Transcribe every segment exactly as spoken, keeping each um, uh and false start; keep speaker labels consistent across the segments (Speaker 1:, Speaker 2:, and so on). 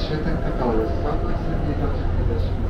Speaker 1: 終点高尾です。三分線に到着いたします。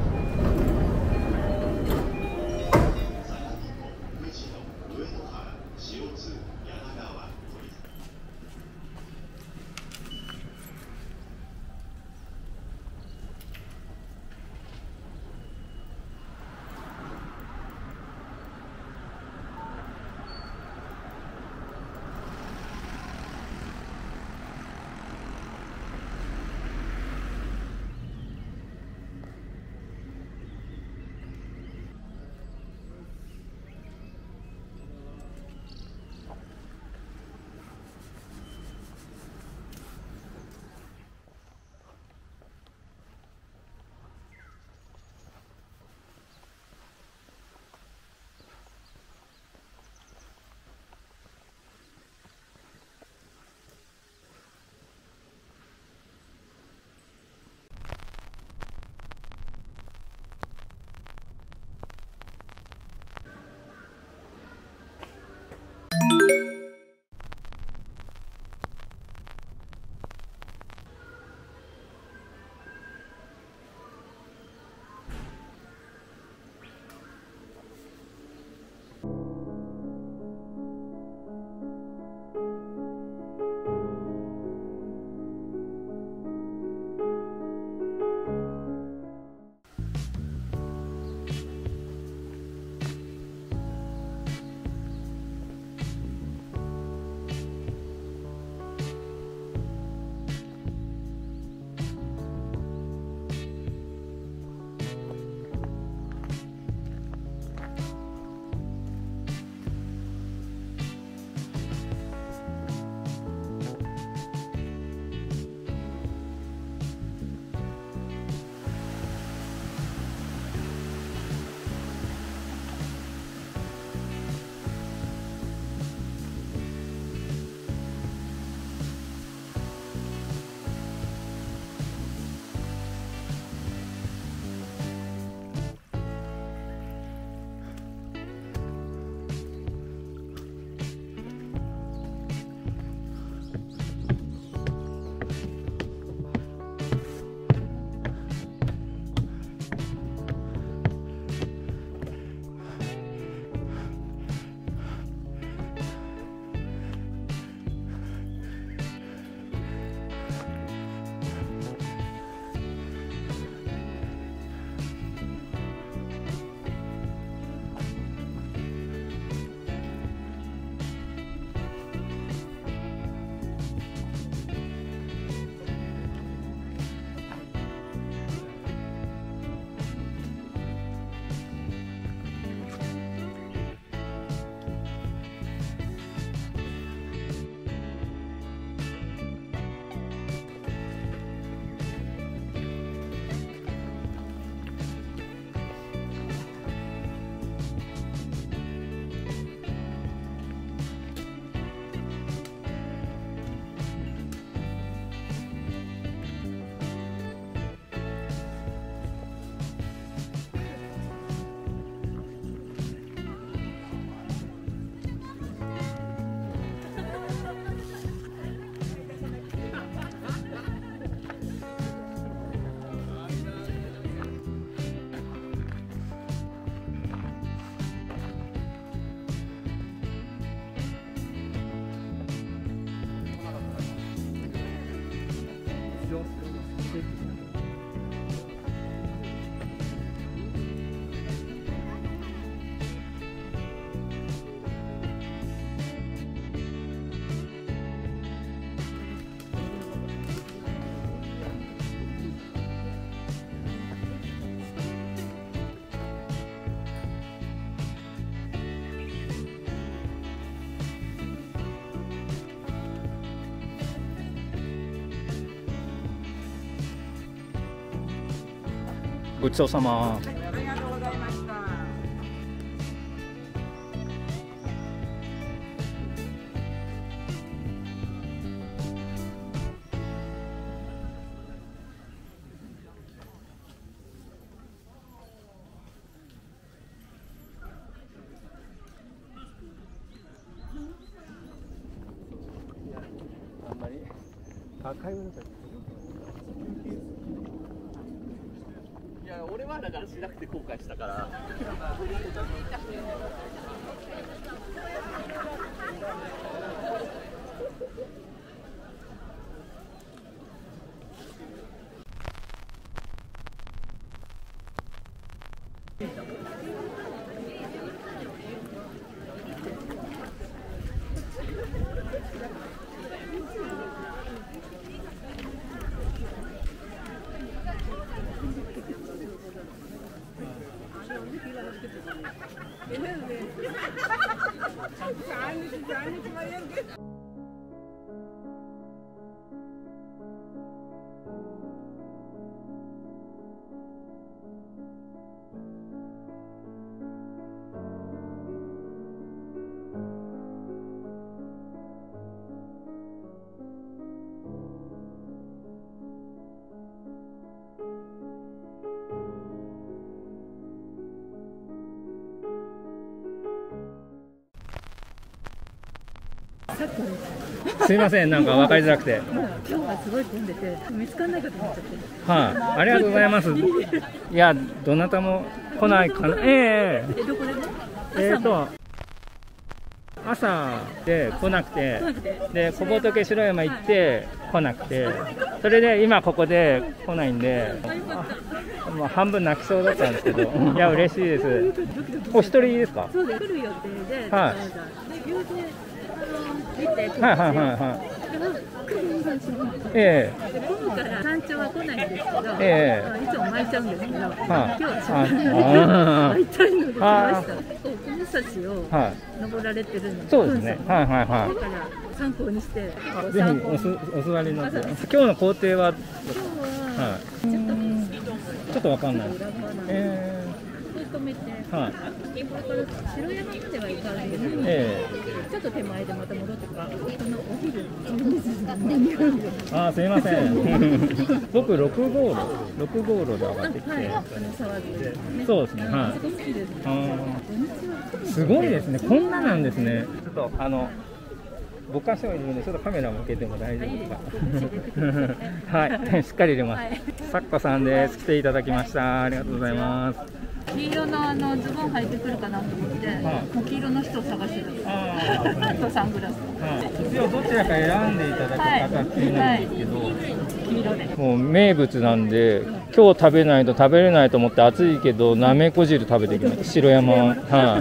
Speaker 2: ごちそうさま。
Speaker 3: ありがとうございました。
Speaker 2: あんまり高いものだ。
Speaker 4: 俺はだからしなくて後悔したから。
Speaker 2: すいません、なんか分かりづらくて。
Speaker 5: 今日はすごい混んでて見つからないかと思っちゃって。
Speaker 2: はい、ありがとうございます。いや、どなたも来ないかな。ええ
Speaker 5: え、どこでも？
Speaker 2: えーと朝で来なくて、で小仏城山行って来なくて、それで今ここで来ないんで、あもう半分泣きそうだったんですけど、いや嬉しいです。お一人ですか？
Speaker 5: そうで来る予定で、
Speaker 2: はい。
Speaker 5: で偶然見て、
Speaker 2: はいはいはいはい。ええ。
Speaker 5: で混むから山頂は来ないんですけど、
Speaker 2: え
Speaker 5: え、いつも巻いちゃうんですけど、
Speaker 2: はい、
Speaker 5: 今日はしょうがない巻いたいので来ました。結構奥武蔵を登られてるので、
Speaker 2: そうですね。はいはいはい。
Speaker 5: だから参考にして、
Speaker 2: ぜひおすお座りになって。今日の工程は、
Speaker 5: 今日は
Speaker 2: はい、
Speaker 5: ちょっと
Speaker 2: ちょっとわかんない。ええ。
Speaker 5: 止めて、はい、これから城山までは行かないけど、えー、ちょっと手前でまた戻ってくる。このお昼
Speaker 2: あー、すいません。僕ろく号路、ろく号路で上がってきて、はい、あの
Speaker 5: 沢津、ね、
Speaker 2: そうですね。はい。あ、すごいですね。こんななんですね。ちょっとあのぼかしをいるのでちょっとカメラ向けても大丈夫ですか？はい、しっかり入れます。さっこさんです。来ていただきました。ありがとうございます。
Speaker 5: 黄色のあのズボン履いてくるかなと思って、はい、もう黄色の人を探してた。あとサングラス。
Speaker 2: はい、一応どちらか選んでいただく形になるんですけど、はいはい、
Speaker 5: 黄色で。
Speaker 2: もう名物なんで、今日食べないと食べれないと思って暑いけどなめこ汁食べてきました。城山。はい。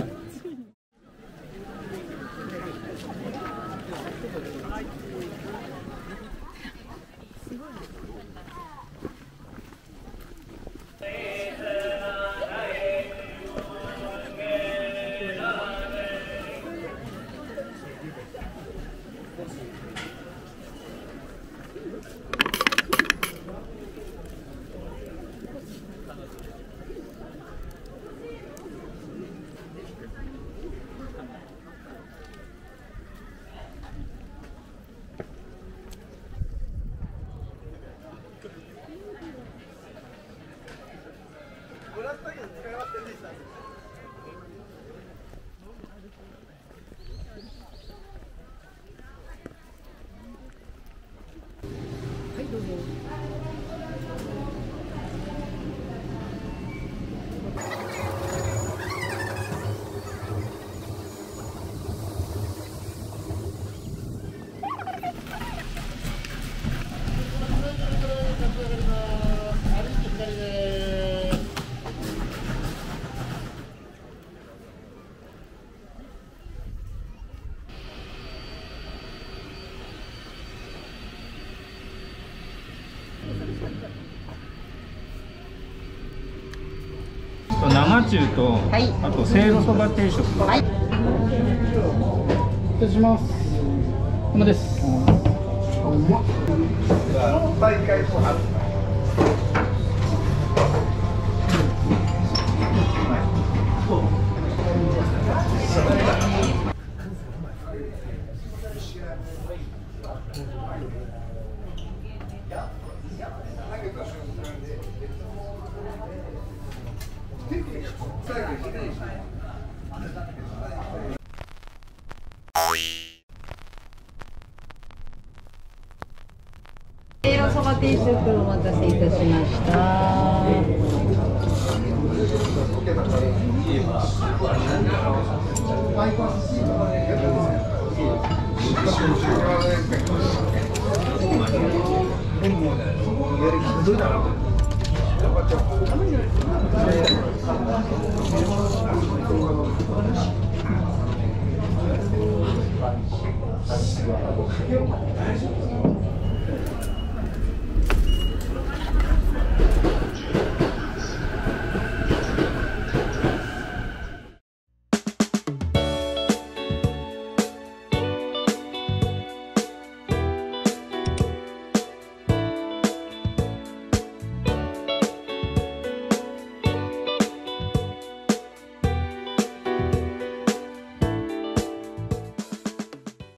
Speaker 2: 生中と、はい、あとせいろそば定食。はい。失礼します。これです。
Speaker 6: せいろそば定食お待たせいたしました。
Speaker 1: Thank you.